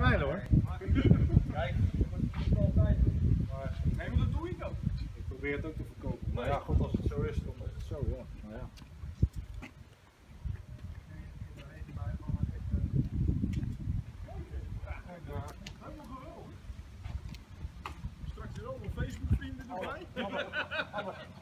pijlen hoor. Kijk, dat is altijd. Nee, maar dat doe ik ook. Ik probeer het ook te verkopen. Maar ja, goed, als het zo is, dan is het zo, ja. Nou ja. Straks weer allemaal Facebook vrienden erbij.